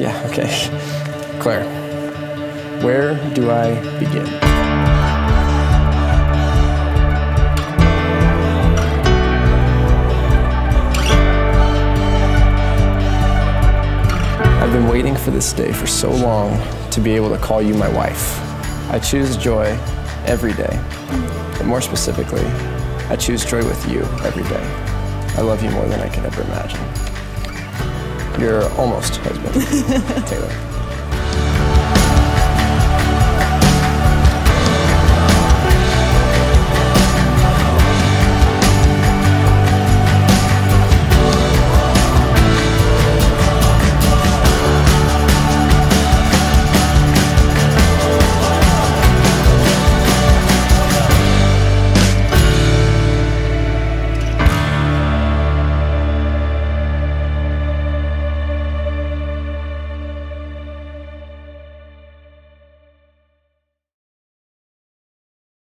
Yeah, okay. Claire, where do I begin? I've been waiting for this day for so long to be able to call you my wife. I choose joy every day, but more specifically, I choose joy with you every day. I love you more than I could ever imagine. Your almost husband, Taylor.